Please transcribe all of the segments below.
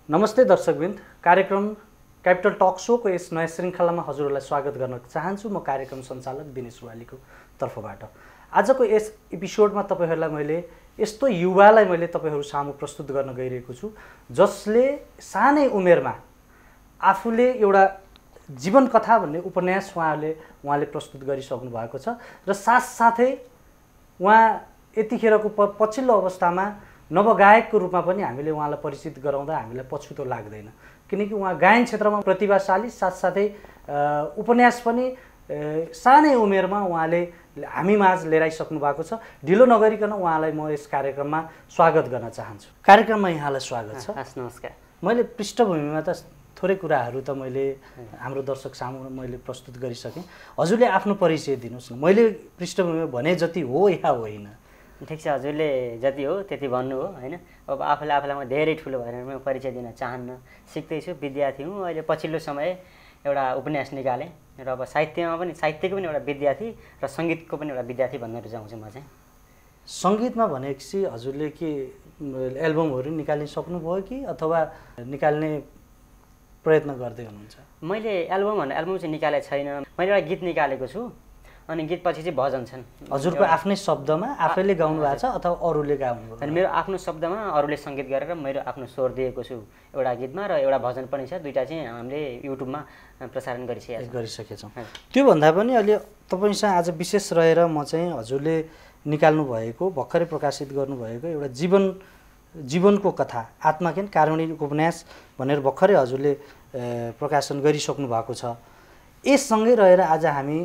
नमस्ते दर्शकवृन्द, कार्यक्रम capital talk शोको यस नयाँ श्रृङ्खलामा हजुरहरूलाई स्वागत गर्न चाहन्छु। म कार्यक्रम सञ्चालक दिनेश रुवालीको तर्फबाट आजको यस एपिसोडमा तपाईहरुलाई मैले यस्तो युवालाई मैले तपाईहरु सामु प्रस्तुत गर्न गइरहेको छु जसले सानै उमेरमा आफूले एउटा जीवन कथा भन्ने उपन्यास उहाँले प्रस्तुत गरिसक्नु भएको छ र साथसाथै उहाँ यतिखेरको पछिल्लो अवस्थामा नवगायकको रूपमा पनि हामीले उहाँलाई परिचित गराउँदा हामीलाई पछुतो लाग्दैन, किनकि उहाँ गायन क्षेत्रमा प्रतिभाशाली साथसाथै उपन्यास पनि सानै उमेरमा उहाँले हामी माझ लिएर आइसक्नु भएको छ। ढिलो नगरिकन उहाँलाई म यस कार्यक्रममा स्वागत गर्न चाहन्छु। कार्यक्रममा यहाँलाई स्वागत छ। नमस्कार। मैले पृष्ठभूमिमा त थोरै कुराहरू त मैले हाम्रो दर्शक सामु मैले प्रस्तुत गरिसकेँ। हजुरले आफ्नो परिचय दिनुहोस् न। मैले पृष्ठभूमिमा भने जति हो या होइन? ठिक छ, हजुरले जति हो त्यति भन्नु हो हैन। अब आफूलाई म धेरै ठुलो भएर म परिचय दिन चाहन्न। सिक्दैछु, विद्यार्थी हुँ। अहिले पछिल्लो समय एउटा उपन्यास निकालेँ र अब साहित्यको पनि एउटा विद्यार्थी र सङ्गीतको पनि एउटा विद्यार्थी भन्न रुचाउँछु म चाहिँ। सङ्गीतमा भनेपछि हजुरले के एल्बमहरू निकाल्न सक्नुभयो कि अथवा निकाल्ने प्रयत्न गर्दै हुनुहुन्छ? मैले एल्बम चाहिँ निकालेको छैन। मैले एउटा गीत निकालेको छु अनि गीतपछि चाहिँ भजन छन्। हजुरको आफ्नै शब्दमा आफैले गाउनु भएको छ अथवा अरूले गाउनुभयो? अनि मेरो आफ्नो शब्दमा अरूले सङ्गीत गरेर मेरो आफ्नो स्वर दिएको छु एउटा गीतमा, र एउटा भजन पनि छ। दुईटा चाहिँ हामीले युट्युबमा प्रसारण गरिसकेछौँ। त्योभन्दा पनि अहिले तपाईँसँग आज विशेष रहेर म चाहिँ हजुरले निकाल्नु भएको भर्खरै प्रकाशित गर्नुभएको एउटा जीवनको कथा आत्माकेन कारुणिक उपन्यास भनेर भर्खरै हजुरले प्रकाशन गरिसक्नु भएको छ। यससँगै रहेर आज हामी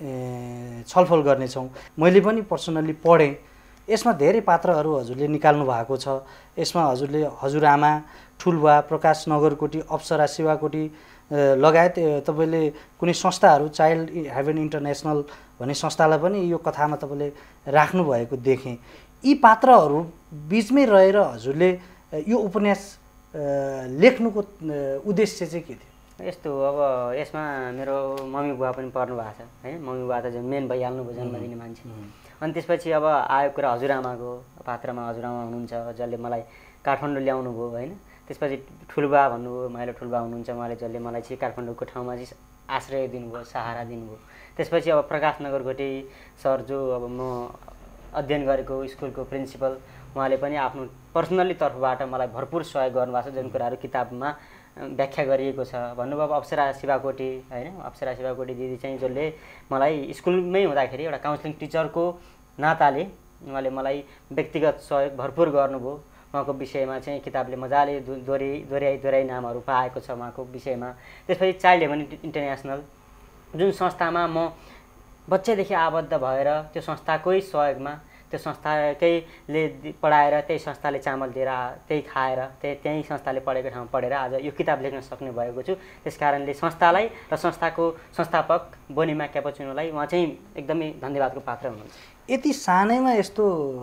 छलफल गर्नेछौँ। मैले पनि पर्सनल्ली पढेँ। यसमा धेरै पात्रहरू हजुरले निकाल्नु भएको छ। यसमा हजुरले हजुरआमा, ठुलबा, प्रकाश नगरकोटी, अप्सरा शिवाकोटी लगायत तपाईँले कुनै संस्थाहरू चाइल्ड हेभन इन्टरनेसनल भन्ने संस्थालाई पनि यो कथामा तपाईँले राख्नुभएको देखेँ। यी पात्रहरू बिचमै रहेर हजुरले यो उपन्यास लेख्नुको उद्देश्य चाहिँ के थियो? यस्तो अब यसमा मेरो मम्मी बुवा पनि पर्नु भएको छ हैन। मम्मी बुवा त मेन भइहाल्नु भयो, जन्म दिने मान्छे। अनि त्यसपछि अब आयो कुरा हजुरआमाको पात्रमा। हजुरआमा हुनुहुन्छ जसले मलाई काठमाडौँ ल्याउनु भयो हैन। त्यसपछि ठुलबा भन्नुभयो, माइलो ठुलबा हुनुहुन्छ, उहाँले जसले मलाई चाहिँ काठमाडौँको ठाउँमा चाहिँ आश्रय दिनुभयो, सहारा दिनुभयो। त्यसपछि अब प्रकाश नगरकोटी सर जो अब म अध्ययन गरेको स्कुलको प्रिन्सिपल, उहाँले पनि आफ्नो पर्सनल्ली तर्फबाट मलाई भरपुर सहयोग गर्नुभएको छ। जुन कुराहरू किताबमा व्याख्या गरिएको छ भन्नुभयो। अप्सरा शिवाकोटी हैन, अप्सरा शिवाकोटी दिदी चाहिँ जसले मलाई स्कुलमै हुँदाखेरि एउटा काउन्सिलिङ टिचरको नाताले उहाँले मलाई व्यक्तिगत सहयोग भरपुर गर्नुभयो। उहाँको विषयमा चाहिँ किताबले मजाले दोहोऱ्याइ नामहरू पाएको छ उहाँको विषयमा। त्यसपछि चाइल्ड हेभन इन्टरनेसनल जुन संस्थामा म बच्चैदेखि आबद्ध भएर त्यो संस्थाकै सहयोगमा, त्यो संस्थाकैले पढाएर, त्यही संस्थाले चामल दिएर, त्यही खाएर, त्यही संस्थाले पढेको ठाउँमा पढेर आज यो किताब लेख्न सक्ने भएको छु। त्यसकारणले संस्थालाई र संस्थाको संस्थापक बोनिमा क्यापुचिनोलाई उहाँ चाहिँ एकदमै धन्यवादको पात्र हुनुहुन्छ। यति सानैमा यस्तो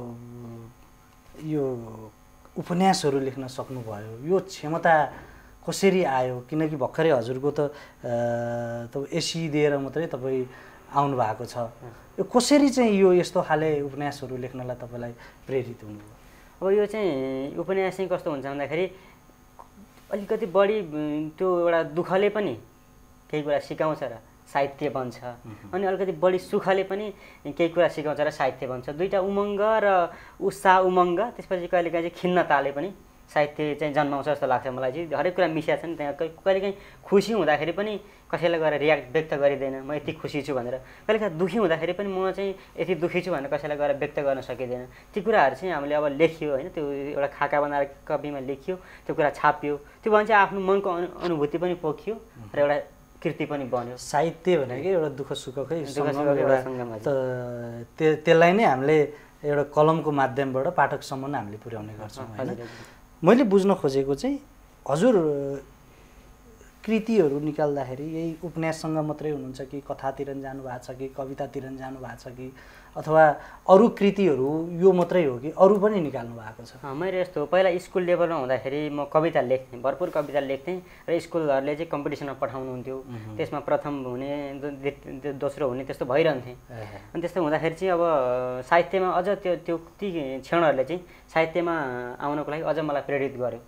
यो उपन्यासहरू लेख्न सक्नुभयो, यो क्षमता कसरी आयो? किनकि भर्खरै हजुरको त एसी दिएर मात्रै तपाईँ आउनु भएको छ। यो कसरी चाहिँ यो यस्तो खाले उपन्यासहरू लेख्नलाई तपाईँलाई प्रेरित हुनुभयो? अब यो चाहिँ उपन्यास चाहिँ कस्तो हुन्छ भन्दाखेरि अलिकति बढी त्यो एउटा दुःखले पनि केही कुरा सिकाउँछ र साहित्य बन्छ, अनि अलिकति बढी सुखले पनि केही कुरा सिकाउँछ र साहित्य बन्छ। दुईटा उमङ्ग र उत्साह उमङ्ग, त्यसपछि कहिलेकाहीँ चाहिँ खिन्नताले पनि साहित्य चाहिँ जन्माउँछ जस्तो लाग्छ मलाई चाहिँ। हरेक कुरा मिसिया छ नि त्यहाँ। कहिलेकाहीँ खुसी हुँदाखेरि पनि कसैलाई गएर व्यक्त गरिँदैन म यति खुसी छु भनेर। कहिलेकाहीँ दुःखी हुँदाखेरि पनि म चाहिँ यति दुःखी छु भनेर कसैलाई गएर व्यक्त गर्न सकिँदैन। ती कुराहरू चाहिँ हामीले अब लेखियो होइन, त्यो एउटा खाका बनाएर कपीमा लेखियो, त्यो कुरा छापियो, त्यो भने चाहिँ आफ्नो मनको अनुभूति पनि पोखियो र एउटा कृति पनि बन्यो। साहित्य भनेको एउटा दुःख सुखकै सङ्गम, त्यसलाई नै हामीले एउटा कलमको माध्यमबाट पाठकसम्म हामीले पुर्याउने गर्छौँ होइन। मैले बुझ्न खोजेको चाहिँ हजुर कृतिहरू निकाल्दाखेरि यही उपन्याससँग मात्रै हुनुहुन्छ कि कथातिर जानु भएको छ कि कवितातिर जानु भएको छ कि अथवा अरू कृतिहरू यो मात्रै हो कि अरू पनि निकाल्नु भएको छ? मैले यस्तो पहिला स्कुल लेभलमा हुँदाखेरि म कविता लेख्थेँ, भरपुर कविता लेख्थेँ र स्कुलहरूले चाहिँ कम्पिटिसनमा पठाउनुहुन्थ्यो। त्यसमा प्रथम हुने, दोस्रो हुने त्यस्तो भइरहन्थेँ। अनि त्यस्तो हुँदाखेरि चाहिँ अब साहित्यमा अझ ती क्षणहरूले चाहिँ साहित्यमा आउनको लागि अझ मलाई प्रेरित गर्यो।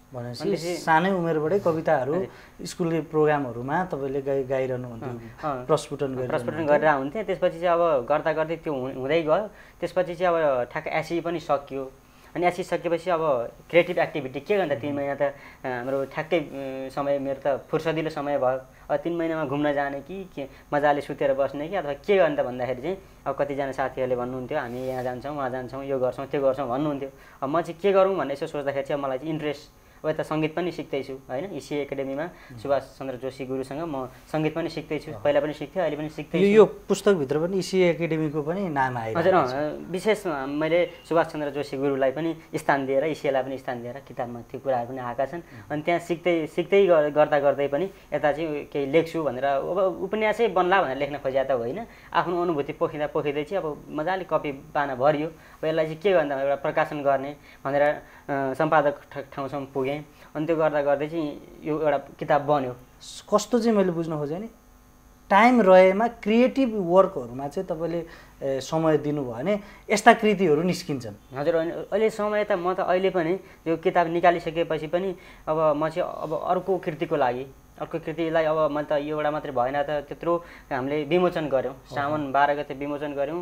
भनेपछि सानै उमेरबाटै कविताहरू स्कुलले प्रोग्रामहरूमा तपाईँले गाइरहनु हुन्थ्यो, प्रस्फुटन गरेर हुन्थ्यो। त्यसपछि चाहिँ अब गर्दा गर्दै त्यो हुँदै गयो। त्यसपछि चाहिँ अब ठ्याक्क एसई पनि सकियो। अनि एसई सकेपछि अब क्रिएटिभ एक्टिभिटी के गर्दा 3 महिना त हाम्रो ठ्याक्कै समय मेरो त फुर्सदिलो समय भयो। अब 3 महिनामा घुम्न जाने कि के मजाले सुतेर बस्ने कि अथवा के गर्ने त भन्दाखेरि चाहिँ अब कतिजना साथीहरूले भन्नुहुन्थ्यो हामी यहाँ जान्छौँ वहाँ जान्छौँ यो गर्छौँ त्यो गर्छौँ भन्नुहुन्थ्यो। अब म चाहिँ के गरौँ भन्ने यसो सोच्दाखेरि चाहिँ मलाई चाहिँ इन्ट्रेस्ट अब यता सङ्गीत पनि सिक्दैछु होइन। इसी एकाडेमीमा सुभाष चन्द्र जोशी गुरुसँग म सङ्गीत पनि सिक्दैछु। पहिला पनि सिक्थेँ, अहिले पनि सिक्दैछु। यो पुस्तकभित्र पनि इसी एकाडेमीको पनि नाम आयो। हजुर विशेष मैले सुभाष चन्द्र जोशी गुरुलाई पनि स्थान दिएर इसीलाई पनि स्थान दिएर किताबमा त्यो कुराहरू पनि आएका छन्। अनि त्यहाँ सिक्दै गर्दा गर्दै पनि यता चाहिँ केही लेख्छु भनेर अब उपन्यासै बन्ला भनेर लेख्न खोजेको त होइन। आफ्नो अनुभूति पोखिँदा पोखिँदै चाहिँ अब मजाले कपी पाना भरियो। अब यसलाई चाहिँ के गर्दा एउटा प्रकाशन गर्ने भनेर सम्पादक ठाउँसम्म पुगेँ। अनि त्यो गर्दा गर्दै चाहिँ यो एउटा किताब बन्यो। कस्तो चाहिँ मैले बुझ्न खोजेँ नि, टाइम रहेमा क्रिएटिभ वर्कहरूमा चाहिँ तपाईँले समय दिनुभयो भने यस्ता कृतिहरू निस्किन्छन्। हजुर अहिले समय त म त अहिले पनि यो किताब निकालिसकेपछि पनि अब म चाहिँ अब अर्को कृतिको लागि अर्को कृतिलाई अब म त यो एउटा मात्रै भएन त त्यत्रो हामीले विमोचन गऱ्यौँ। साउन 12 गते विमोचन गऱ्यौँ।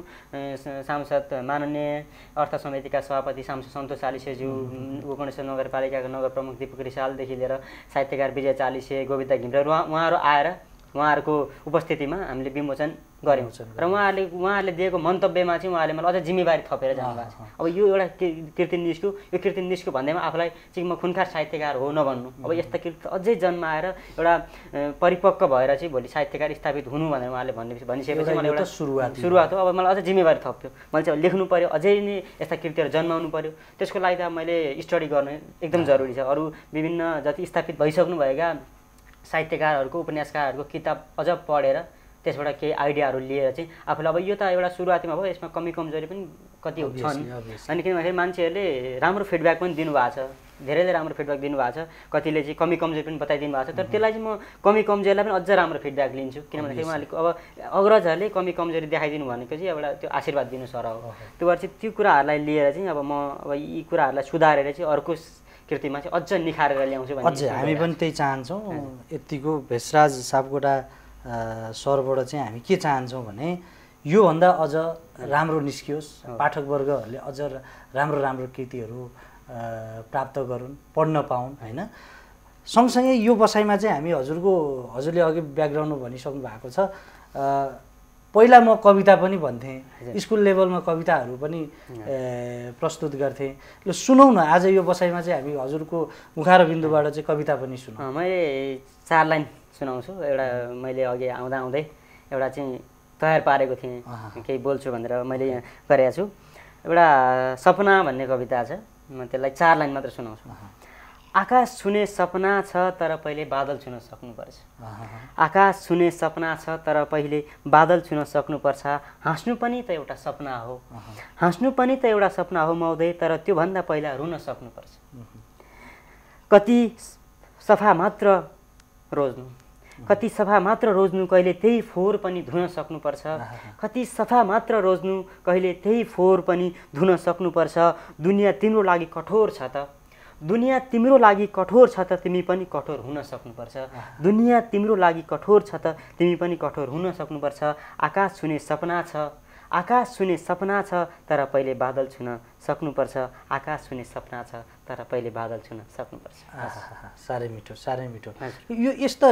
सांसद माननीय अर्थ समितिका सभापति सांसद सन्तोष चालिसेज्यू, गोकर्णेश्वर नगरपालिकाको नगर प्रमुख दीपक रिसालदेखि लिएर साहित्यकार विजय चालिसे, गोविन्दा घिमिरे उहाँहरू आएर उहाँहरूको उपस्थितिमा हामीले विमोचन गऱ्यौँ। र उहाँहरूले दिएको मन्तव्यमा चाहिँ उहाँले मलाई अझ जिम्मेवारी थपेर जानुभएको छ। अब यो एउटा कृति निस्क्यो, यो कृति निस्क्यो भन्दैमा आफूलाई चाहिँ म खुनखार साहित्यकार हो नभन्नु। अब यस्ता कृति अझै जन्माएर एउटा परिपक्व भएर चाहिँ भोलि साहित्यकार स्थापित हुनु भनेर उहाँले भनिसकेपछि मलाई एउटा सुरुवात हो। अब मलाई अझै जिम्मेवारी थप्यो। मैले चाहिँ लेख्नु पऱ्यो, अझै नै यस्ता कृतिहरू जन्माउनु पऱ्यो। त्यसको लागि त मैले स्टडी गर्नु एकदम जरुरी छ। अरू विभिन्न जति स्थापित भइसक्नु भएका साहित्यकारहरूको उपन्यासकारहरूको किताब अझ पढेर त्यसबाट केही आइडियाहरू लिएर चाहिँ आफूलाई अब यो त एउटा सुरुवातीमा भयो, यसमा कमी कमजोरी पनि कति छन्। अनि किन भन्दाखेरि मान्छेहरूले राम्रो फिडब्याक पनि दिनुभएको छ, धेरैले राम्रो फिडब्याक दिनुभएको छ। कतिले चाहिँ कमी कमजोरी पनि बताइदिनु भएको छ। तर त्यसलाई चाहिँ म कमी कमजोरीलाई पनि अझ राम्रो फिडब्याक लिन्छु। किन भन्दाखेरि उहाँले अब अग्रजहरूले कमी कमजोरी देखाइदिनु भनेको चाहिँ एउटा त्यो आशीर्वाद दिनु सर हो। त्यो भएर चाहिँ त्यो कुराहरूलाई लिएर चाहिँ अब म अब यी कुराहरूलाई सुधारेर चाहिँ अर्को कृतिमा चाहिँ अझ निखारेर ल्याउँछु भन्ने अझै हामी पनि त्यही चाहन्छौँ। यतिको भेषराज सापकोटा सरबाट चाहिँ हामी के चाहन्छौँ भने योभन्दा अझ राम्रो निस्कियोस्, पाठकवर्गहरूले अझ राम्रो राम्रो कृतिहरू प्राप्त गरून्, पढ्न पाउन् होइन। सँगसँगै यो बसाइमा चाहिँ हामी हजुरले अघि ब्याकग्राउन्ड भनिसक्नु भएको छ। पहिला म कविता पनि भन्थेँ, स्कुल लेभलमा कविताहरू पनि प्रस्तुत गर्थेँ। ल सुनौ न, आज यो बसाइमा चाहिँ हामी हजुरको मुखार बिन्दुबाट चाहिँ कविता पनि सुनौँ। मैले 4 लाइन सुनाउँछु। एउटा मैले अघि आउँदै एउटा चाहिँ तयार पारेको थिएँ, केही बोल्छु भनेर मैले यहाँ गरेको छु। एउटा सपना भन्ने कविता छ, म त्यसलाई 4 लाइन मात्र सुनाउँछु। आकाश छुने सपना छ तर पहिले बादल छुन सक्नुपर्छ। आकाश छुने सपना छ तर पहिले बादल छुन सक्नुपर्छ। हाँस्नु पनि त एउटा सपना हो, हाँस्नु पनि त एउटा सपना हो महोदय, तर त्योभन्दा पहिला रुन सक्नुपर्छ। कति सफा मात्र रोज्नु, कति सफा मात्र रोज्नु, कहिले त्यही फोहोर पनि धुन सक्नुपर्छ। कति सफा मात्र रोज्नु, कहिले त्यही फोहोर पनि धुन सक्नुपर्छ। दुनियाँ तिम्रो लागि कठोर छ त, दुनियाँ तिम्रो लागि कठोर छ त तिमी पनि कठोर हुन सक्नुपर्छ। दुनियाँ तिम्रो लागि कठोर छ त तिमी पनि कठोर हुन सक्नुपर्छ। आकाश छुने सपना छ, आकाश छुने सपना छ तर पहिले बादल छुन सक्नुपर्छ। आकाश छुने सपना छ तर पहिले बादल छुन सक्नुपर्छ। साह्रै मिठो, साह्रै मिठो। यो यस्ता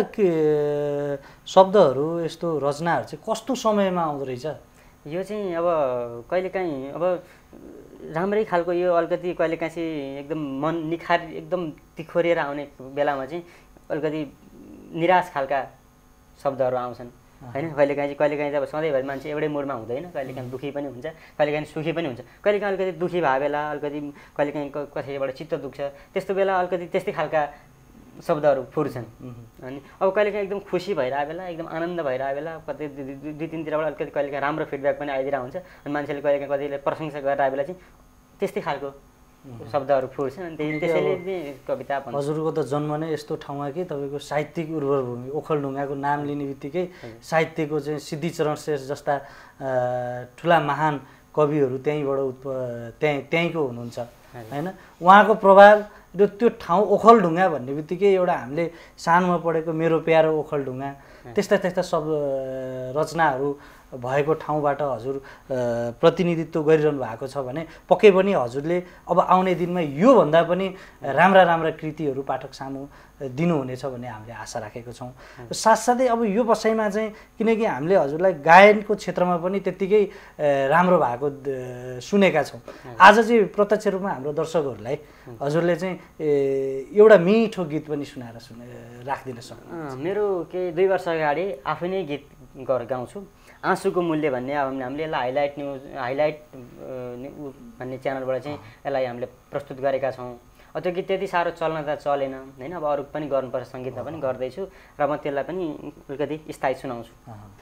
शब्दहरू, यस्तो रचनाहरू चाहिँ कस्तो समयमा आउँदो रहेछ? यो चाहिँ अब कहिलेकाहीँ अब राम्रै खालको यो अलिकति कहिलेकाहीँ चाहिँ एकदम मन निखार एकदम तिखोरिएर आउने बेलामा चाहिँ अलिकति निराश खालका शब्दहरू आउँछन् होइन। कहिलेकाहीँ चाहिँ अब सधैँभरि मान्छे एउटै मुडमा हुँदैन, कहिलेकाहीँ दुःखी पनि हुन्छ, कहिलेकाहीँ सुखी पनि हुन्छ। कहिलेकाहीँ अलिकति दुःखी भए बेला, अलिकति कहिलेकाहीँ कसैबाट चित्त दुख्छ, त्यस्तो बेला अलिकति त्यस्तै खालका शब्दहरू फुर्छन्। अनि अब कहिलेकाहीँ एकदम खुसी भइरहेको बेला, एकदम आनन्द भइरहेको बेला, कतै 2-3तिरबाट अलिकति कहिलेकाहीँ राम्रो फिडब्याक पनि आइदिरहेको हुन्छ। अनि मान्छेले कहिलेकाहीँ कतिले प्रशंसा गरिरहेको बेला चाहिँ त्यस्तै खालको शब्दहरू फुर्छन्। अनि त्यसैले चाहिँ कविता भन्नु। हजुरको त जन्म नै यस्तो ठाउँमा कि तपाईँको साहित्यिक उर्वर भूमि ओखलढुङ्गाको नाम लिने बित्तिकै साहित्यको चाहिँ सिद्धिचरण श्रेष्ठ जस्ता ठुला महान कविहरू त्यहीँबाट त्यहीँको हुनुहुन्छ। होइन उहाँको प्रभाव र त्यो ठाउँ ओखलढुङ्गा भन्ने बित्तिकै एउटा हामीले सानोमा पढेको मेरो प्यारो ओखलढुङ्गा त्यस्ता त्यस्ता सब रचनाहरू भएको ठाउँबाट हजुर प्रतिनिधित्व गरिरहनु भएको छ भने पक्कै पनि हजुरले अब आउने दिनमा योभन्दा पनि राम्रा राम्रा कृतिहरू पाठक सामु दिनुहुनेछ भन्ने हामीले आशा राखेको छौँ। साथसाथै अब यो बसाइमा चाहिँ किनकि हामीले हजुरलाई गायनको क्षेत्रमा पनि त्यत्तिकै राम्रो भएको सुनेका छौँ, आज चाहिँ प्रत्यक्ष रूपमा हाम्रो दर्शकहरूलाई हजुरले चाहिँ एउटा मिठो गीत पनि सुनाएर राखिदिन सक्नुहुन्छ। मेरो केही 2 वर्ष अगाडि आफै नै गीत गाउँछु, आँसुको मूल्य भन्ने। अब हामीले यसलाई हाइलाइट भन्ने च्यानलबाट चाहिँ यसलाई हामीले प्रस्तुत गरेका छौँ। त्यो गीत त्यति साह्रो चल्न त चलेन होइन, अब अरू पनि गर्नुपर्छ, सङ्गीतमा पनि गर्दैछु र म त्यसलाई पनि अलिकति स्थायी सुनाउँछु।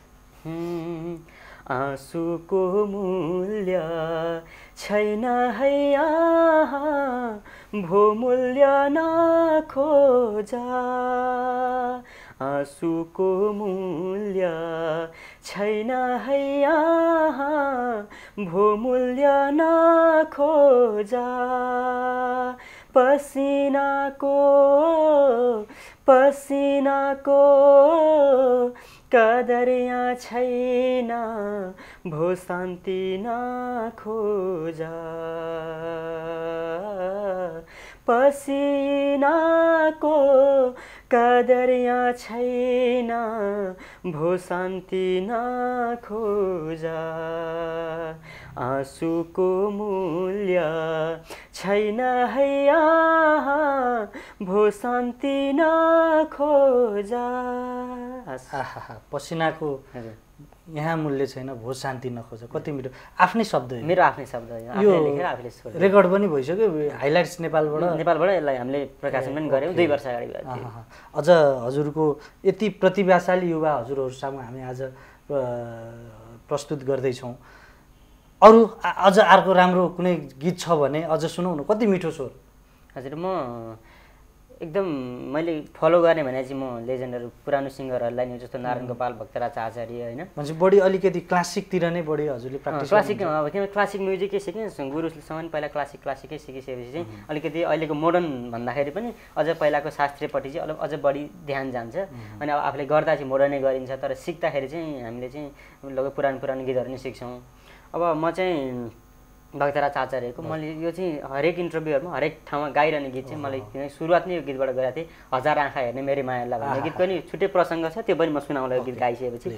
आँसुको मूल्य छैन है यहाँ, भो मूल्य नखोजा। आँसुको मूल्य छैन है यहाँ, भो मूल्य नखोजा। पसिनाको कदर यहाँ छैन, भो शान्ति नखोजा। पसिनाको कदर यहाँ छैन, भो शान्ति नखोजा। आँसुको मूल्य छैन है यहाँ, भो शान्ति नखोजा। पसिनाको यहाँ मूल्य छैन, भो शान्ति नखोजा। कति मिठो, आफ्नै शब्द, मेरो आफ्नै शब्द, यो रेकर्ड पनि भइसक्यो हाइलाइट्स नेपालबाट यसलाई हामीले प्रकाशन पनि गऱ्यौँ 2 वर्ष अगाडि। अझ हजुरको यति प्रतिभाशाली युवा हजुरहरू सामु हामी आज प्रस्तुत गर्दैछौँ। अरू अझ अर्को राम्रो कुनै गीत छ भने अझ सुनौ न, कति मिठो स्वर। हजुर, म एकदम मैले फलो गर्ने भने चाहिँ म लेजेन्डहरू पुरानो सिङ्गरहरूलाई नि, जस्तो नारायण गोपाल, भक्तराज आचार्य होइन, मान्छे बढी अलिकति क्लासिकतिर नै बढी हजुरले प्र्याक्टिस। क्लासिक अब त्यो क्लासिक म्युजिकै सिकेँ, गुरुसँग पहिला क्लासिकै सिकिसकेपछि चाहिँ अलिकति अहिलेको मोडर्न भन्दाखेरि पनि अझ पहिलाको शास्त्रीयपट्टि चाहिँ अझ बढी ध्यान जान्छ। अनि अब आफूले गर्दा चाहिँ मोडर्नै गरिन्छ, तर सिक्दाखेरि चाहिँ हामीले चाहिँ लगभग पुरानो गीतहरू नै सिक्छौँ। अब म चाहिँ भक्तराज आचार्यको मैले यो चाहिँ हरेक इन्टरभ्यूहरूमा हरेक ठाउँमा गाइरहने गीत चाहिँ मैले किनकि सुरुवात नै यो गीतबाट गरेको थिएँ। हजार आँखा हेर्ने मेरी मायालाई भन्ने गीत पनि छुट्टै प्रसङ्ग छ, त्यो पनि म सुनाउँला यो गीत गाइसकेपछि।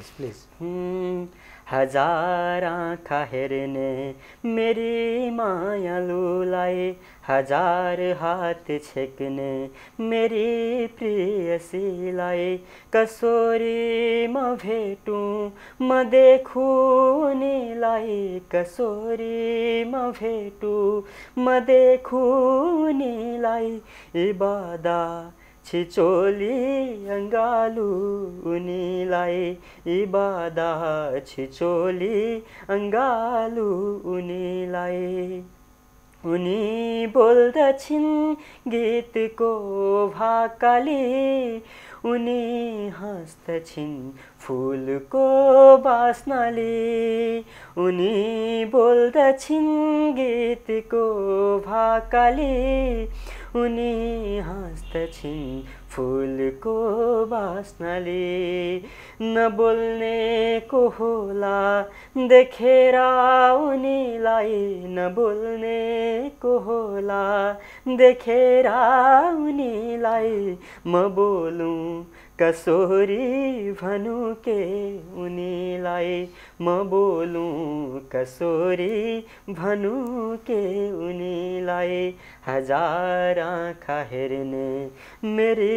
हजार आँखा हेर्ने मेरी मायालुलाई, हजार हात छेक्ने मेरी प्रियसीलाई। कसोरी म भेटूँ म देखूँ उनीलाई, कसोरी म भेटूँ म देखूँ उनीलाई। इबादा छिचोली अङ्गालु उनीलाई, इबादा छिचोली अङ्गालु उनीलाई। उनी बोल्दछिन् गीतको भाकाले, उनी हाँस्दछिन् फुलको बास्नाले। उनी बोल्दछिन् गीतको भाकाले, उनी हाँस्दछिन् फुलको बास्नाले। नबोल्नेको होला देखेर उनीलाई, नबोल्नेको होला देखेर उनीलाई। म बोलूँ कसोरी भनूँ के उनीलाई, म बोलूँ कसोरी भनूँ के उनीलाई। हजार आँखा हेर्ने मेरी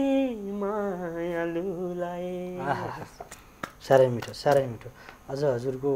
मायालुलाई। साह्रै मिठो, साह्रै मिठो। अझ हजुरको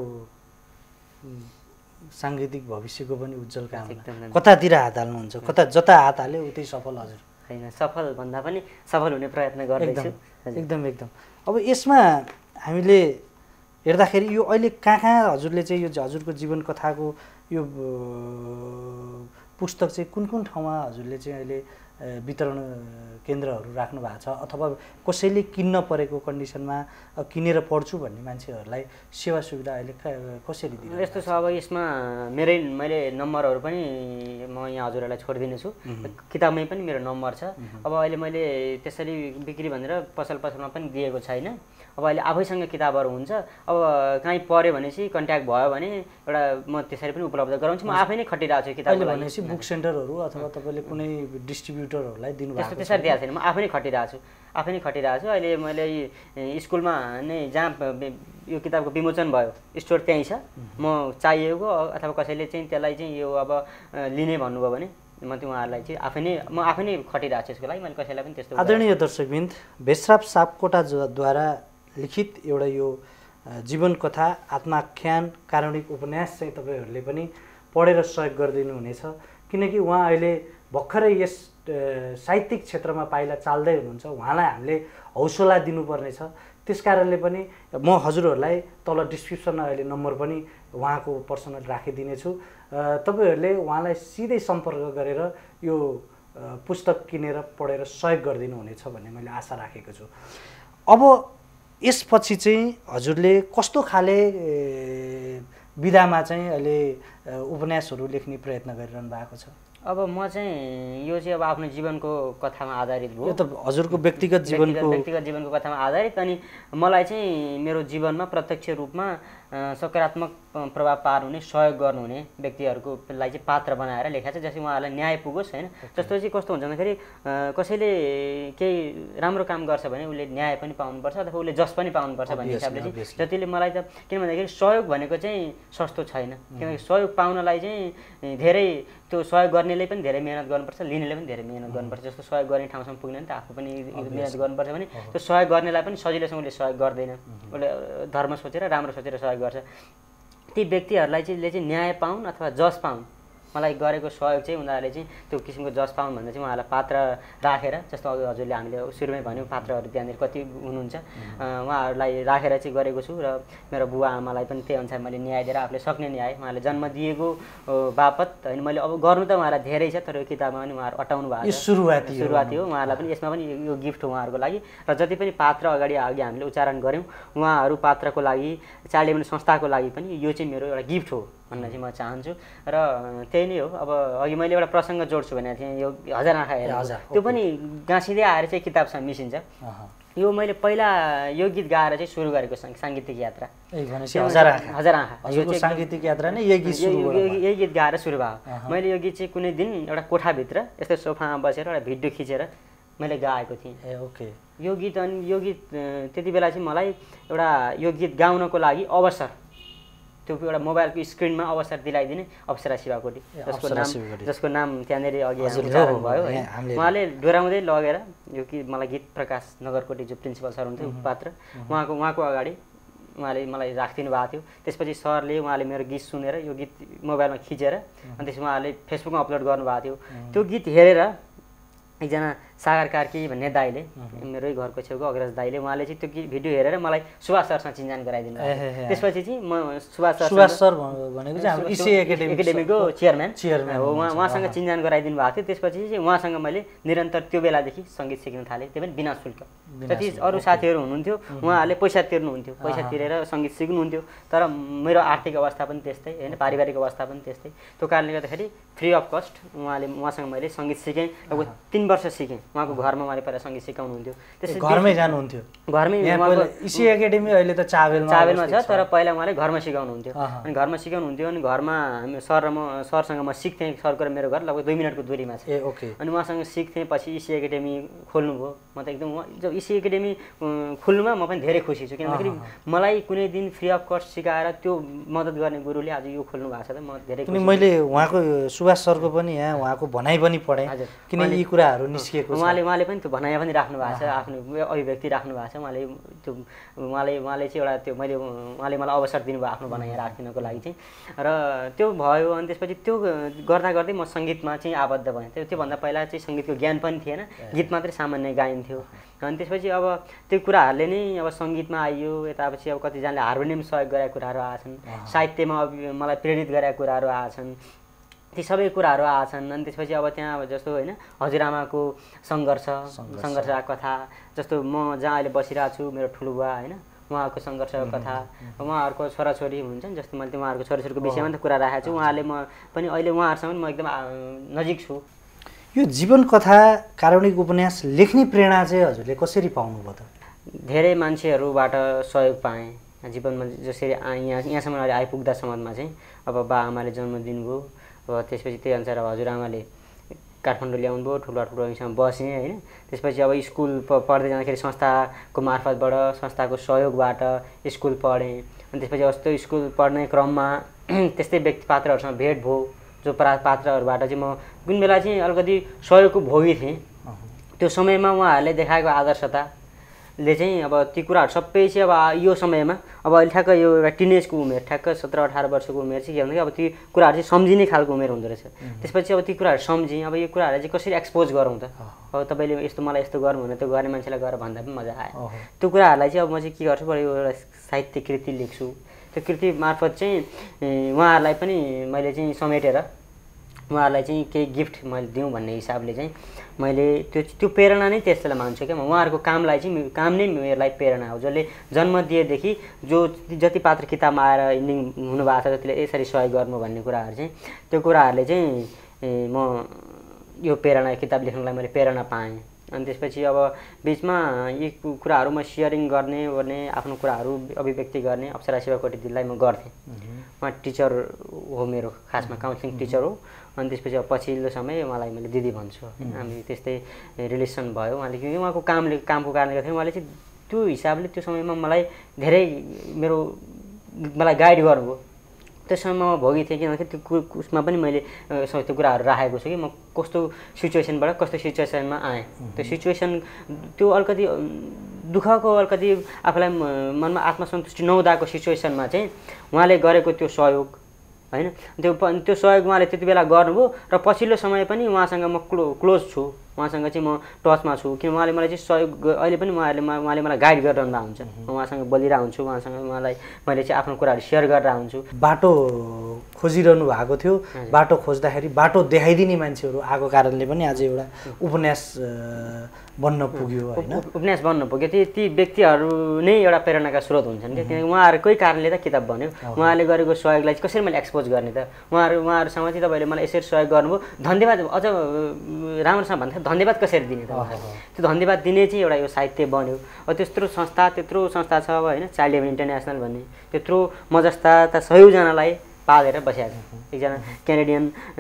साङ्गीतिक भविष्यको पनि उज्जवल कामना। कतातिर हात हाल्नुहुन्छ, कता जता हात हाल्यो उतै सफल हजुर। होइन, सफल भन्दा पनि सफल हुने प्रयत्न गर्दैछु। एकदम। अब यसमा हामीले हेर्दाखेरि यो अहिले कहाँ हजुरले चाहिँ यो हजुरको जीवन कथाको यो पुस्तक चाहिँ कुन ठाउँमा हजुरले चाहिँ अहिले वितरण केन्द्रहरू राख्नु भएको छ अथवा कसैले किन्न परेको कन्डिसनमा किनेर पढ्छु भन्ने मान्छेहरूलाई सेवा सुविधा अहिले कसरी दिनु? यस्तो छ, अब यसमा मैले नम्बरहरू पनि म यहाँ हजुरहरूलाई छोडिदिनेछु। किताबमै पनि मेरो नम्बर छ। अब अहिले मैले त्यसरी बिक्री भनेर पसलमा पनि दिएको छैन। अब अहिले आफैसँग किताबहरू हुन्छ, अब कहीँ पऱ्यो भनेपछि कन्ट्याक्ट भयो भने एउटा म त्यसरी पनि उपलब्ध गराउँछु। म आफै नै खटिरहेको छु किताब भनेपछि बुक सेन्टरहरू अथवा तपाईँले कुनै डिस्ट्रिब्युटरहरूलाई दिनुभएको? त्यसरी दिएको छैन, म आफै नै खटिरहेको छु। अहिले मैले स्कुलमा नै जहाँ यो किताबको विमोचन भयो स्टोर त्यहीँ छ। म चाहिएको अथवा कसैले चाहिँ त्यसलाई चाहिँ यो अब लिने भन्नुभयो भने म उहाँहरूलाई चाहिँ म आफै नै खटिरहेको छु यसको लागि। मैले कसैलाई पनि त्यस्तो। आदरणीय दर्शकवृन्द, भेषराप सापकोटाद्वारा लिखित एउटा यो जीवन कथा आत्माख्यान कारुणिक उपन्यास चाहिँ तपाईँहरूले पनि पढेर सहयोग गरिदिनु हुनेछ, किनकि उहाँ अहिले भर्खरै यस साहित्यिक क्षेत्रमा पाइला चाल्दै हुनुहुन्छ। उहाँलाई हामीले हौसला दिनुपर्नेछ। त्यस कारणले पनि म हजुरहरूलाई तल डिस्क्रिप्सनमा अहिले नम्बर पनि उहाँको पर्सनल राखिदिनेछु। तपाईँहरूले उहाँलाई सिधै सम्पर्क गरेर यो पुस्तक किनेर पढेर सहयोग गरिदिनु हुनेछ भन्ने मैले आशा राखेको छु। अब यसपछि चाहिँ हजुरले कस्तो खाले विधामा चाहिँ अहिले उपन्यासहरू लेख्ने प्रयत्न गरिरहनु भएको छ? अब म चाहिँ यो चाहिँ अब आफ्नो जीवनको कथामा आधारित हो। यो त हजुरको व्यक्तिगत जीवनको कथामा आधारित। अनि मलाई चाहिँ मेरो जीवनमा प्रत्यक्ष रूपमा सकारात्मक प्रभाव पार्नुहुने सहयोग गर्नुहुने व्यक्तिहरूलाई चाहिँ पात्र बनाएर लेखेको छ, जसले उहाँहरूलाई न्याय पुगोस् होइन। जस्तो चाहिँ कस्तो हुन्छ भन्दाखेरि कसैले केही राम्रो काम गर्छ भने उसले न्याय पनि पाउनुपर्छ अथवा उसले जस पनि पाउनुपर्छ भन्ने हिसाबले चाहिँ जतिले मलाई त किन भन्दाखेरि सहयोग भनेको चाहिँ सस्तो छैन। किनकि सहयोग पाउनलाई चाहिँ धेरै त्यो सहयोग गर्नेले पनि धेरै मेहनत गर्नुपर्छ, लिनेले पनि धेरै मेहनत गर्नुपर्छ। जस्तो सहयोग गर्ने ठाउँसम्म पुग्ने नि त आफू पनि मेहनत गर्नुपर्छ भने त्यो सहयोग गर्नेलाई पनि सजिलैसँग उसले सहयोग गर्दैन। उसले धर्म सोचेर राम्रो सोचेर सहयोग गर्छ। ती व्यक्तिहरूलाई चाहिँ न्याय पाउन् अथवा जस पाउन्, मलाई गरेको सहयोग चाहिँ उनीहरूले चाहिँ त्यो किसिमको जस पाउन् भन्दा चाहिँ उहाँलाई पात्र राखेर, जस्तो अघि हजुरले हामीले सुरुमै भन्यौँ पात्रहरू त्यहाँनिर कति हुनुहुन्छ, उहाँहरूलाई राखेर चाहिँ गरेको छु। र मेरो बुवा आमालाई पनि त्यही अनुसार मैले न्याय दिएर आफूले सक्ने न्याय, उहाँले जन्म दिएको बापत होइन। मैले अब गर्नु त उहाँलाई धेरै छ, तर यो किताबमा पनि उहाँहरू अटाउनु भएको छ। सुरुवाती हो। उहाँहरूलाई पनि यसमा पनि यो गिफ्ट हो उहाँहरूको लागि। र जति पनि पात्र अगाडि हामीले उच्चारण गऱ्यौँ उहाँहरू पात्रको लागि, चाइल्ड डेभलपमेन्ट संस्थाको लागि पनि यो चाहिँ मेरो एउटा गिफ्ट हो भन्न चाहिँ म चाहन्छु। र त्यही नै हो। अब अघि मैले एउटा प्रसङ्ग जोड्छु भनेको थिएँ, यो हजार आँखा हेरेर त्यो पनि गाँसिँदै आएर चाहिँ किताबसँग मिसिन्छ। यो मैले पहिला यो गीत गाएर चाहिँ सुरु गरेको साङ्गीतिक यात्रा हजार आँखा। यो साङ्गीतिक यात्रा नै यही गीत गाएर सुरु भयो। मैले यो गीत चाहिँ कुनै दिन एउटा कोठाभित्र यस्तो सोफामा बसेर एउटा भिडियो खिचेर मैले गाएको थिएँ। यो गीत अनि यो गीत त्यति बेला चाहिँ मलाई एउटा यो गीत गाउनको लागि अवसर, त्यो एउटा मोबाइलको स्क्रिनमा अवसर दिलाइदिने अप्सरा शिवाकोटी, जसको नाम त्यहाँनिर अघि उच्चारण भयो होइन। उहाँले डोराउँदै लगेर यो कि मलाई गीत प्रकाश नगरकोटी जो प्रिन्सिपल सर हुन्थ्यो पात्र, उहाँको अगाडि उहाँले मलाई राखिदिनु भएको थियो। त्यसपछि सरले उहाँले मेरो गीत सुनेर यो गीत मोबाइलमा खिचेर अनि त्यसमा उहाँले फेसबुकमा अपलोड गर्नुभएको थियो। त्यो गीत हेरेर एकजना सागर कार्की भन्ने दाइले, मेरै घरको छेउको अग्रज दाइले, उहाँले चाहिँ त्यो भिडियो हेरेर मलाई सुभाष सरसँग चिन्जान गराइदिनु भयो। त्यसपछि चाहिँ म सुभाष सर भनेको चाहिँ हाम्रो इसी एकाडेमीको चेयरम्यान हो, उहाँसँग चिन्जान गराइदिनु भएको थियो। त्यसपछि चाहिँ उहाँसँग मैले निरन्तर त्यो बेलादेखि सङ्गीत सिक्न थालेँ, त्यो पनि बिना शुल्क। जति अरू साथीहरू हुनुहुन्थ्यो उहाँहरूले पैसा तिर्नुहुन्थ्यो, पैसा तिरेर सङ्गीत सिक्नुहुन्थ्यो। तर मेरो आर्थिक अवस्था पनि त्यस्तै होइन, पारिवारिक अवस्था पनि त्यस्तै। त्यो कारणले गर्दाखेरि फ्री अफ कस्ट उहाँसँग मैले सङ्गीत सिकेँ। लगभग 3 वर्ष सिकेँ। उहाँको घरमा उहाँले पहिला सङ्गीत सिकाउनुहुन्थ्यो, त्यसपछि घरमै जानुहुन्थ्यो। घरमै इसी एकाडेमी अहिले त चाबेलमा छ, तर पहिला उहाँले घरमा सिकाउनुहुन्थ्यो। अनि घरमा सिकाउनुहुन्थ्यो अनि घरमा सरसँग म सिक्थेँ। सरको र मेरो घर लगभग 2 मिनटको दूरीमा छ। अनि उहाँसँग सिक्थेँ। पछि इसी एकाडेमी खोल्नुभयो। म त एकदम जब इसी एकाडेमी खोल्नुमा म पनि धेरै खुसी छु, किनभने मलाई कुनै दिन फ्री अफ कस्ट सिकाएर त्यो मद्दत गर्ने गुरुले आज यो खोल्नु भएको छ त म धेरै खुसी। मैले उहाँको सुभाष सरको पनि यहाँ उहाँको भनाइ पनि पढेँ, किन यी कुराहरू निस्किएको छ। उहाँले पनि त्यो भनाइ पनि राख्नु भएको छ, आफ्नो अभिव्यक्ति राख्नु भएको छ। उहाँले चाहिँ एउटा त्यो उहाँले मलाई अवसर दिनुभयो आफ्नो भनाइ राखिदिनको लागि चाहिँ। र त्यो भयो। अनि त्यसपछि त्यो गर्दा गर्दै म सङ्गीतमा चाहिँ आबद्ध भएँ। त्योभन्दा पहिला चाहिँ सङ्गीतको ज्ञान पनि थिएन, गीत मात्रै सामान्य गाइन्थ्यो। अनि त्यसपछि अब त्यो कुराहरूले नै अब सङ्गीतमा आइयो। यतापछि अब कतिजनाले हार्मोनियम सहयोग गरेका कुराहरू आएछन्, साहित्यमा मलाई प्रेरित गरेका कुराहरू आएछन्। ती सबै कुराहरू आछन्। अनि त्यसपछि अब त्यहाँ अब जस्तो होइन हजुरआमाको सङ्घर्षका कथा, जस्तो म जहाँ अहिले बसिरहेको छु मेरो ठुलो बुवा होइन उहाँको सङ्घर्षको कथा, उहाँहरूको छोराछोरी हुनुहुन्छ नि, जस्तो मैले उहाँहरूको छोराछोरीको विषयमा त कुरा राखेको छु। उहाँहरूले म पनि अहिले उहाँहरूसँग म एकदम नजिक छु। यो जीवन कथा काल्पनिक उपन्यास लेख्ने प्रेरणा चाहिँ हजुरले कसरी पाउनुभयो त? धेरै मान्छेहरूबाट सहयोग पाएँ जीवनमा, जसरी यहाँसम्म अहिले आइपुग्दासम्ममा चाहिँ अब बा आमाले जन्म दिनुभयो, अब त्यसपछि त्यही अनुसार अब हजुरआमाले काठमाडौँ ल्याउनु भयो, ठुलोसँग बसेँ होइन। त्यसपछि अब स्कुल पढ्दै जाँदाखेरि संस्थाको मार्फतबाट संस्थाको सहयोगबाट स्कुल पढेँ। अनि त्यसपछि जस्तो स्कुल पढ्ने क्रममा त्यस्तै व्यक्ति पात्रहरूसँग भेट भयो, जो पात्रहरूबाट चाहिँ म कुन बेला चाहिँ अलिकति सहयोगको भोगी थिएँ। त्यो समयमा उहाँहरूले देखाएको आदर्शताले चाहिँ अब ती कुराहरू सबै चाहिँ अब यो समयमा अब अहिले ठ्याक्क यो एउटा टिनेजको उमेर, ठ्याक्क 17-18 वर्षको उमेर चाहिँ के भन्दा अब ती कुराहरू चाहिँ सम्झिने खालको उमेर हुँदो रहेछ। त्यसपछि अब ती कुराहरू सम्झेँ, अब यो कुराहरूलाई चाहिँ कसरी एक्सपोज गरौँ त, अब तपाईँले यस्तो मलाई यस्तो गरौँ भने त्यो गर्ने मान्छेलाई गएर भन्दा पनि मजा आयो। त्यो कुराहरूलाई चाहिँ अब म चाहिँ के गर्छु, बरु एउटा साहित्य कृति लेख्छु। त्यो कृति मार्फत चाहिँ उहाँहरूलाई पनि मैले चाहिँ समेटेर उहाँहरूलाई चाहिँ केही गिफ्ट मैले दिउँ भन्ने हिसाबले चाहिँ मैले त्यो प्रेरणा नै त्यसलाई मान्छु क्या। म उहाँहरूको कामलाई चाहिँ काम नै मेरोलाई प्रेरणा हो, जसले जन्म दिएदेखि जो जति पात्र किताबमा आएर इन्डिङ हुनुभएको छ जतिले यसरी सहयोग गर्नु भन्ने कुराहरू चाहिँ त्यो कुराहरूले चाहिँ म यो प्रेरणा किताब लेख्नुलाई मैले प्रेरणा पाएँ। अनि त्यसपछि अब बिचमा यी कुराहरू म सेयरिङ गर्ने आफ्नो कुराहरू अभिव्यक्ति गर्ने अप्सरा शिवकोटी दिदीलाई म गर्थेँ। उहाँ टिचर हो, मेरो खासमा काउन्सिलिङ टिचर हो। अनि त्यसपछि अब पछिल्लो समय उहाँलाई मैले दिदी भन्छु, हामी त्यस्तै रिलेसन भयो। उहाँले किनकि उहाँको कामको कारणले गर्दाखेरि उहाँले चाहिँ त्यो हिसाबले त्यो समयमा मलाई धेरै मलाई गाइड गर्नुभयो। त्यो समयमा म भोगी थिएँ, किनभने त्यो उसमा पनि मैले त्यो कुराहरू राखेको छु कि म कस्तो सिचुएसनबाट कस्तो सिचुएसनमा आएँ। त्यो सिचुएसन त्यो अलिकति दुःखको अलिकति आफूलाई मनमा आत्मसन्तुष्टि नहुँदाको सिचुएसनमा चाहिँ उहाँले गरेको त्यो सहयोग होइन, त्यो सहयोग उहाँले त्यति बेला गर्नुभयो। र पछिल्लो समय पनि उहाँसँग म क्लोज छु, उहाँसँग चाहिँ म टचमा छु। किन उहाँले मलाई चाहिँ सहयोग अहिले पनि उहाँले मलाई गाइड गरिरहँदा हुन्छ। म उहाँसँग बोलिरहेको हुन्छु, उहाँलाई मैले चाहिँ आफ्नो कुराहरू सेयर गरेर हुन्छु। बाटो खोजिरहनु भएको थियो, बाटो खोज्दाखेरि बाटो देखाइदिने मान्छेहरू आएको कारणले पनि आज एउटा उपन्यास बन्न पुग्यो होइन। उपन्यास बन्न पुग्यो। ती व्यक्तिहरू नै एउटा प्रेरणाका स्रोत हुन्छन् क्या, किनकि उहाँहरूकै कारणले त किताब बन्यो। उहाँले गरेको सहयोगलाई चाहिँ कसरी मैले एक्सपोज गर्ने त, उहाँहरूसँग चाहिँ तपाईँले मलाई यसरी सहयोग गर्नुभयो, धन्यवाद अझ राम्रोसँग भन्दा धन्यवाद कसरी दिने त, त्यो धन्यवाद दिने चाहिँ एउटा यो साहित्य बन्यो। अब त्यत्रो संस्था छ अब होइन, चाइल्ड हेभन इन्टरनेसनल भन्ने, त्यत्रो म जस्ता त सयौँजनालाई पालेर बसेको छ। एकजना क्यानेडियन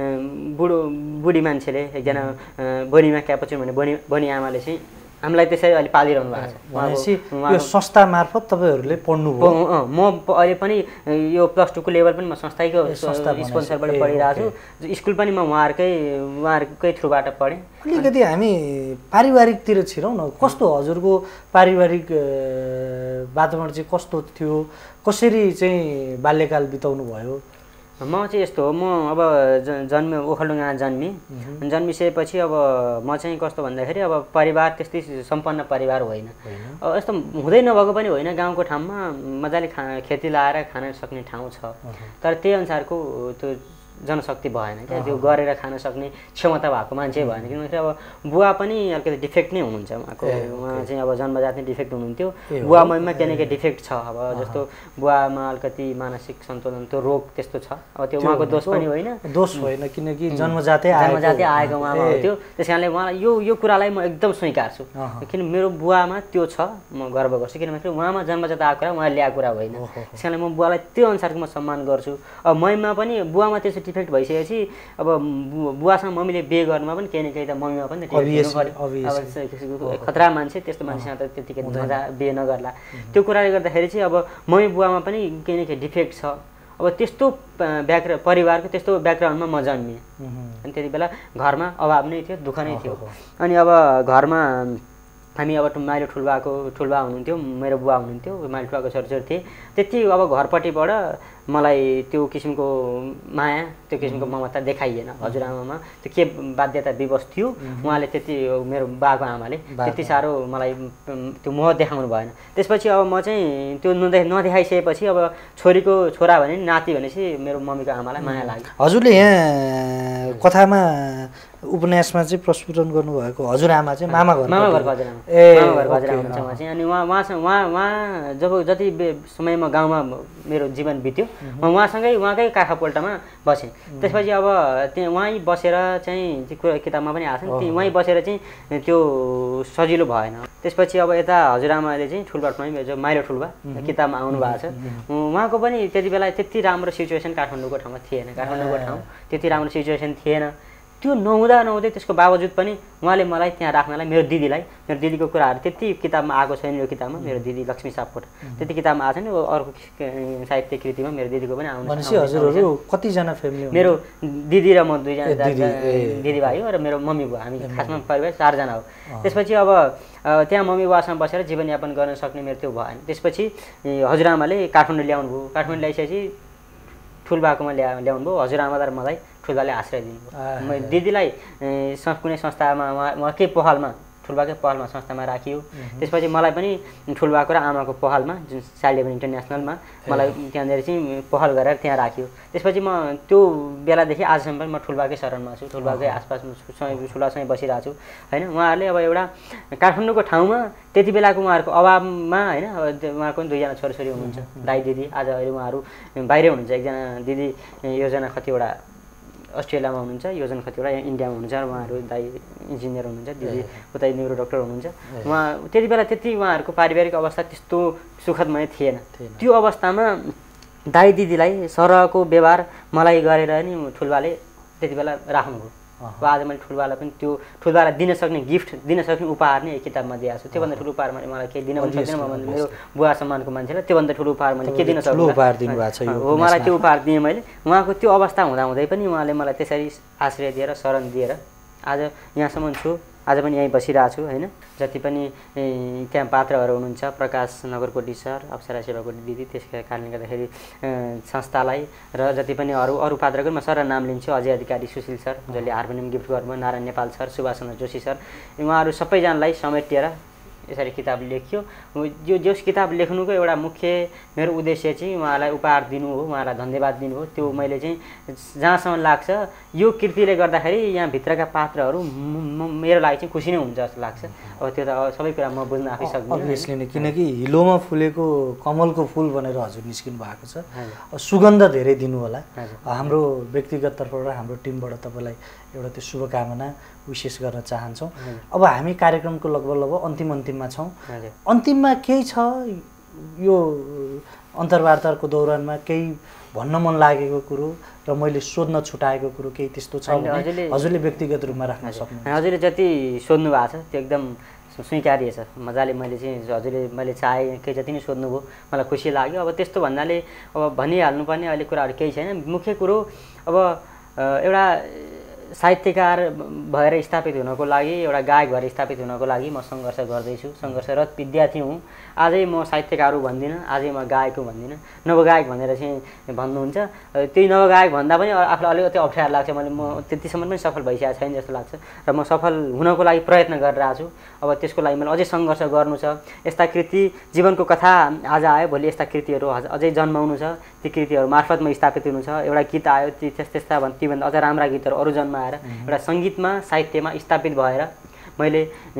बुढी मान्छेले, एकजना बोनीमा क्यापुचिन भन्ने बनी आमाले चाहिँ हामीलाई त्यसरी अहिले पालिरहनु भएको छ। यो संस्था मार्फत तपाईँहरूले पढ्नुभयो? म अहिले पनि यो +2 लेभल पनि म संस्थाको स्पोन्सरबाट पढिरहेको छु। स्कुल पनि म उहाँहरूकै थ्रुबाट पढेँ। अलिकति हामी पारिवारिकतिर छिरौँ न, कस्तो हजुरको पारिवारिक वातावरण चाहिँ कस्तो थियो, कसरी चाहिँ बाल्यकाल बिताउनु भयो? म चाहिँ यस्तो हो, म अब ओखलढुङ्गा जन्मिसकेपछि अब म चाहिँ कस्तो भन्दाखेरि अब परिवार त्यस्तै सम्पन्न परिवार होइन। अब यस्तो हुँदै नभएको पनि होइन, गाउँको ठाउँमा मजाले खेती लाएर खान सक्ने ठाउँ छ, तर त्यही अनुसारको त्यो जनशक्ति भएन क्या, त्यो गरेर खान सक्ने क्षमता भएको मान्छे भएन। किनभने अब बुवा पनि अलिकति डिफेक्ट नै हुनुहुन्छ उहाँको, उहाँ चाहिँ अब जन्मजात नै डिफेक्ट हुनुहुन्थ्यो। बुवा मम्मीमा केही न केही डिफेक्ट छ, अब जस्तो बुवामा अलिकति मानसिक सन्तुलन त्यो रोग त्यस्तो छ। अब त्यो उहाँको दोष पनि होइन, किनकि जन्मजातै आएको उहाँमा हो त्यो। त्यस कारणले उहाँलाई यो कुरालाई म एकदम स्वीकार्छु, किन मेरो बुवामा त्यो छ, म गर्व गर्छु। किनभने उहाँमा जन्मजात आएको कुरा उहाँले ल्याएको कुरा होइन। त्यस कारणले म बुवालाई त्यो अनुसारको म सम्मान गर्छु। अब मम्मीमा पनि बुवामा त्यसो डिफेक्ट भइसकेपछि अब बुवासँग मम्मीले बिहे गर्नुमा पनि केही न केही त मम्मीमा पनि खतरा मान्छे, त्यस्तो मान्छेसँग त त्यतिकै मजा बिहे नगर्ला। त्यो कुराले गर्दाखेरि चाहिँ अब मम्मी बुवामा पनि केही न केही डिफेक्ट छ। अब त्यस्तो परिवारको त्यस्तो ब्याकग्राउन्डमा म जन्मिएँ। अनि त्यति बेला घरमा अभाव नै थियो, दुःख नै थियो। अनि अब घरमा हामी अब माइलो ठुलबा हुनुहुन्थ्यो, मेरो बुवा हुनुहुन्थ्यो, माइलो ठुलबाको छोरीछोरी थिए। त्यति अब घरपट्टिबाट मलाई त्यो किसिमको माया, त्यो किसिमको ममता देखाइएन हजुरआमामा। त्यो के बाध्यता विवश थियो, उहाँले त्यति मेरो बाको आमाले त्यति साह्रो मलाई त्यो मोह देखाउनु भएन। त्यसपछि अब म चाहिँ त्यो नदेखाइसकेपछि अब छोरीको छोरा भने नाति भनेपछि मेरो मम्मीको आमालाई माया लाग्यो। हजुरले यहाँ कथामा उपन्यासमा चाहिँ प्रस्फुटन गर्नुभएको हजुरआमा चाहिँ मामा घरको हजुरआमा हुनुहुन्छ उहाँ चाहिँ। अनि उहाँ जब जति समय म गाउँमा मेरो जीवन बित्यो म उहाँसँगै उहाँकै काखापोल्टामा बसेँ। त्यसपछि अब त्यहाँ उहीँ बसेर चाहिँ त्यो किताबमा पनि आएको छ नि, वहीँ बसेर चाहिँ त्यो सजिलो भएन। त्यसपछि अब यता हजुरआमाले चाहिँ ठुलबाटमै जो माइलो ठुलबा किताबमा आउनु भएको छ, उहाँको पनि त्यति बेला त्यति राम्रो सिचुएसन काठमाडौँको ठाउँमा थिएन। काठमाडौँको ठाउँ त्यति राम्रो सिचुएसन थिएन। त्यो नहुँदै त्यसको बावजुद पनि उहाँले मलाई त्यहाँ राख्नलाई मेरो दिदीको कुराहरू त्यति किताबमा आएको छैन। यो किताबमा मेरो दिदी लक्ष्मी सापकोटा त्यति किताबमा आएको छैन। अर्को साहित्य कृतिमा मेरो दिदीको पनि आउनु। हजुरहरू कतिजना फ्यामिली? मेरो दिदी र म दुईजना दिदीभाइ हो र मेरो मम्मी बुवा, हामी खासमा परिवार 4 जना हो। त्यसपछि अब त्यहाँ मम्मी बुवासँग बसेर जीवनयापन गर्न सक्ने मेरो त्यो भएन। त्यसपछि हजुरआमाले काठमाडौँ ल्याउनु भयो। काठमाडौँ ल्याइसकेपछि ठुलबाकोमा ल्याउनु भयो। हजुरआमालाई र मलाई ठुलबाले आश्रय दिनुभयो। मैले दिदीलाई कुनै संस्थामा उहाँकै पहलमा ठुलबाकै पहलमा संस्थामा राखियो। त्यसपछि मलाई पनि ठुलबाको र आमाको पहलमा जुन चाइल्ड लेबर इन्टरनेसनलमा मलाई त्यहाँनिर चाहिँ पहल गरेर त्यहाँ राखियो। त्यसपछि म त्यो बेलादेखि आजसम्म पनि म ठुलबाकै शरणमा छु, ठुलबाकै आसपासमा ठुलबासँगै बसिरहेको छु होइन। उहाँहरूले अब एउटा काठमाडौँको ठाउँमा त्यति बेलाको उहाँहरूको अभावमा होइन, उहाँको पनि 2 जना छोराछोरी हुनुहुन्छ, दाइ दिदी। आज अहिले उहाँहरू बाहिरै हुनुहुन्छ। एकजना दिदी योजना कतिवटा अस्ट्रेलियामा हुनुहुन्छ, योजना कतिवटा इन्डियामा हुनुहुन्छ, र उहाँहरू दाइ इन्जिनियर हुनुहुन्छ, दिदी उता न्युरो डक्टर हुनुहुन्छ। उहाँ त्यति बेला त्यति उहाँहरूको पारिवारिक अवस्था त्यस्तो सुखदमय थिएन। त्यो अवस्थामा दाइ दिदीलाई सरहको व्यवहार मलाई गरेर नि ठुलबाले त्यति बेला राख्नुभयो। आज मैले ठुलबालाई पनि त्यो ठुलबालाई दिन सक्ने गिफ्ट, दिन सक्ने उपहार नै किताबमा दिएको छु। त्योभन्दा ठुलो उपहार मलाई केही दिन पनि सक्दिनँ। म मेरो बुवा सम्मानको मान्छेलाई त्योभन्दा ठुलो उपहार मैले के दिन सक्दिनँ। हो, मलाई त्यो उपहार दिएँ मैले। उहाँको त्यो अवस्था हुँदाहुँदै पनि उहाँले मलाई त्यसरी आश्रय दिएर शरण दिएर आज यहाँसम्म छु। आज पनि यहीँ बसिरहेको छु होइन। जति पनि त्यहाँ पात्रहरू हुनुहुन्छ, प्रकाश नगरकोटी सर, अप्सरा सेवाकोटी दिदी, त्यसका कारणले गर्दाखेरि संस्थालाई र जति पनि अरू पात्रको म सर नाम लिन्छु, अजय अधिकारी, सुशील सर जसले हार्मोनियम गिफ्ट गर्नुभयो, नारायण नेपाल सर, सुभाष चन्द्र जोशी सर, उहाँहरू सबैजनालाई समेटेर यसरी किताब लेख्यो। यो जस किताब लेख्नुको एउटा मुख्य मेरो उद्देश्य चाहिँ उहाँलाई उपहार दिनु हो, उहाँलाई धन्यवाद दिनु हो। त्यो मैले चाहिँ जहाँसम्म लाग्छ यो कृतिले गर्दाखेरि यहाँभित्रका पात्रहरू मेरो लागि चाहिँ खुसी नै हुन्छ जस्तो लाग्छ। अब त्यो त सबै कुरा म बुझ्न आफै सक्दिनँ अभियसली नै, किनकि हिलोमा फुलेको कमलको फुल भनेर हजुर निस्किनु भएको छ। सुगन्ध धेरै दिनु होला। हाम्रो व्यक्तिगत तर्फबाट हाम्रो टिमबाट तपाईँलाई एउटा त्यो शुभकामना विशेष गर्न चाहन्छौँ। अब हामी कार्यक्रमको लगभग अन्तिममा छौँ। अन्तिममा केही छ यो अन्तर्वार्ताको दौरानमा केही भन्न मन लागेको कुरो र मैले सोध्न छुटाएको कुरो केही त्यस्तो छ भने हजुरले व्यक्तिगत रूपमा राख्न सक्नुहुन्छ? हजुरले जति सोध्नु भएको छ त्यो एकदम स्वीकार्य छ। मजाले मैले चाहिँ हजुरले मैले चाहे केही जति नै सोध्नुभयो मलाई खुसी लाग्यो। अब त्यस्तो भन्नाले अब भनिहाल्नुपर्ने अहिले कुराहरू केही छैन। मुख्य कुरो अब एउटा साहित्यकार भएर स्थापित हुनको लागि, एउटा गायक भएर स्थापित हुनको लागि म सङ्घर्ष गर्दैछु, सङ्घर्षरत विद्यार्थी हुँ। आजै म साहित्यकार हुँ भन्दिनँ, आजै म गायक हुँ भन्दिनँ, नवगायक भनेर चाहिँ भन्नुहुन्छ। त्यही नवगायक भन्दा पनि आफूलाई अलिकति अप्ठ्यारो लाग्छ। म त्यतिसम्म पनि सफल भइसकेको छैन जस्तो लाग्छ र म सफल हुनको लागि प्रयत्न गरिरहेको छु। अब त्यसको लागि मैले अझै सङ्घर्ष गर्नु छ। यस्ता कृति जीवनको कथा आज आयो, भोलि यस्ता कृतिहरू अझै जन्माउनु छ। ती कृतिहरू मार्फत म स्थापित हुनु छ। एउटा गीत आयो, त्यस्ता तीभन्दा अझ राम्रा गीतहरू अरू जन्माएर एउटा सङ्गीतमा साहित्यमा स्थापित भएर मैले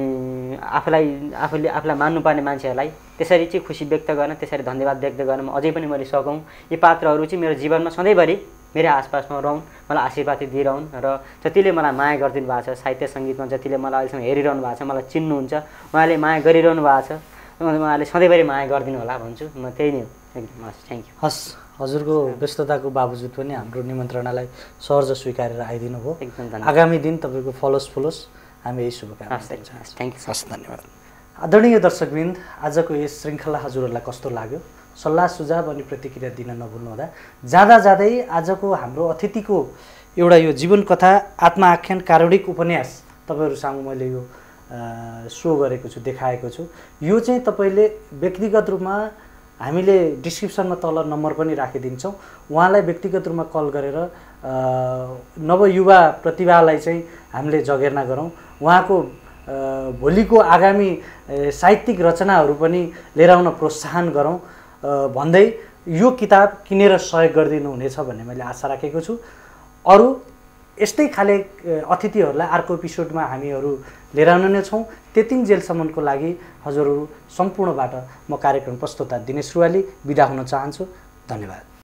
आफूलाई मान्नुपर्ने मान्छेहरूलाई त्यसरी चाहिँ खुसी व्यक्त गर्न, त्यसरी धन्यवाद व्यक्त गर्न अझै पनि मैले सकौँ। यी पात्रहरू चाहिँ मेरो जीवनमा सधैँभरि मेरो आसपासमा रहन्, मलाई आशीर्वाद दिइरहन् र जतिले मलाई माया गरिदिनु भएको छ, साहित्य सङ्गीतमा जतिले मलाई अहिलेसम्म हेरिरहनु भएको छ, मलाई चिन्नुहुन्छ, उहाँले माया गरिरहनु भएको छ, उहाँले सधैँभरि माया गरिदिनु होला भन्छु। म त्यही नै हो। एकदम हस्, थ्याङ्क यू। हस्, हजुरको व्यस्तताको बावजुद पनि हाम्रो निमन्त्रणालाई सहज स्वीकारेर आइदिनु भयो। एकदम धन्यवाद। आगामी दिन तपाईँको फलोस् हामी यही शुभकामना दिन्छौँ। Thank you. हस्, धन्यवाद। आदरणीय दर्शकवृन्द, आजको यस श्रृङ्खला हजुरहरूलाई कस्तो लाग्यो? सल्लाह सुझाव अनि प्रतिक्रिया दिन नभुल्नुहोला। जाँदै आजको हाम्रो अतिथिको एउटा यो जीवन कथा आत्मा आख्यान कारुणिक उपन्यास तपाईँहरू सामु मैले यो सो गरेको छु, देखाएको छु। यो चाहिँ तपाईँले व्यक्तिगत रूपमा हामीले डिस्क्रिप्सनमा तल नम्बर पनि राखिदिन्छौँ, उहाँलाई व्यक्तिगत रूपमा कल गरेर नवयुवा प्रतिभालाई चाहिँ हामीले जगेर्ना गरौँ, उहाँको भोलिको आगामी साहित्यिक रचनाहरू पनि लिएर आउन प्रोत्साहन गरौँ भन्दै यो किताब किनेर सहयोग गरिदिनुहुनेछ भन्ने मैले आशा राखेको छु। अरू यस्तै खाले अतिथिहरूलाई अर्को एपिसोडमा हामीहरू लिएर आउने नै छौँ। त्यतिन्जेलसम्मको लागि हजुरहरू सम्पूर्णबाट म कार्यक्रम प्रस्तुता दिनेश रुवाली बिदा हुन चाहन्छु। धन्यवाद।